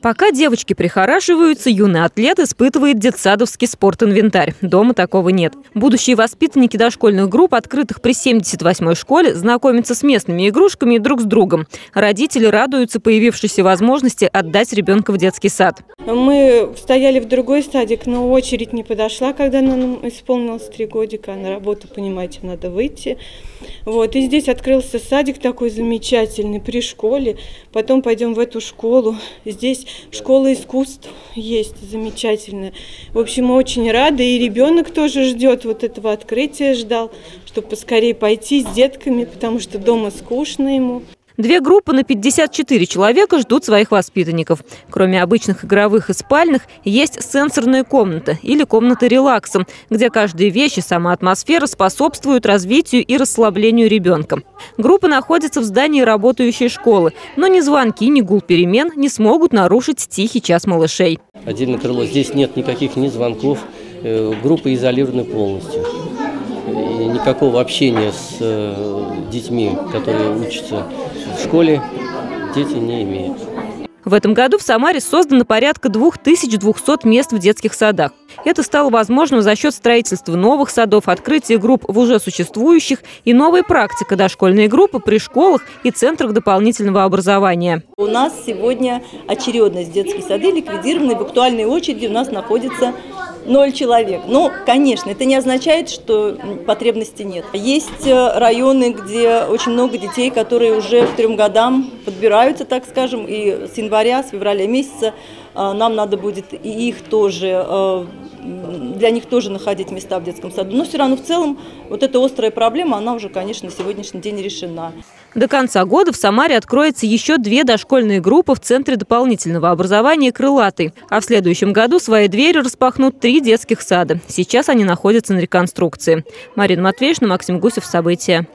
Пока девочки прихорашиваются, юный атлет испытывает детсадовский спортинвентарь. Дома такого нет. Будущие воспитанники дошкольных групп, открытых при 78-й школе, знакомятся с местными игрушками и друг с другом. Родители радуются появившейся возможности отдать ребенка в детский сад. Мы стояли в другой садик, но очередь не подошла, когда нам исполнилось 3 годика. На работу, понимаете, надо выйти. Вот. И здесь открылся садик такой замечательный при школе. Потом пойдем в эту школу. Здесь школа искусств есть замечательная. В общем, мы очень рады. И ребенок тоже ждет вот этого открытия, ждал, чтобы поскорее пойти с детками, потому что дома скучно ему. 2 группы на 54 человека ждут своих воспитанников. Кроме обычных игровых и спальных, есть сенсорная комната или комната релакса, где каждая вещь и сама атмосфера способствуют развитию и расслаблению ребенка. Группа находится в здании работающей школы, но ни звонки, ни гул перемен не смогут нарушить тихий час малышей. Отдельное крыло. Здесь нет никаких ни звонков, группа изолирована полностью. И никакого общения с детьми, которые учатся в школе, дети не имеют. В этом году в Самаре создано порядка 2200 мест в детских садах. Это стало возможным за счет строительства новых садов, открытия групп в уже существующих и новой практика дошкольные группы при школах и центрах дополнительного образования. У нас сегодня очередность детские сады ликвидированы. В актуальной очереди у нас находится 0 человек. Но, конечно, это не означает, что потребности нет. Есть районы, где очень много детей, которые уже к 3 годам подбираются, так скажем, и с января, с февраля месяца нам надо будет и их тоже, для них тоже находить места в детском саду. Но все равно в целом вот эта острая проблема, она уже, конечно, на сегодняшний день решена. До конца года в Самаре откроется еще 2 дошкольные группы в Центре дополнительного образования «Крылатый». А в следующем году свои двери распахнут 3 детских сада. Сейчас они находятся на реконструкции. Марина Матвеевна, Максим Гусев. События.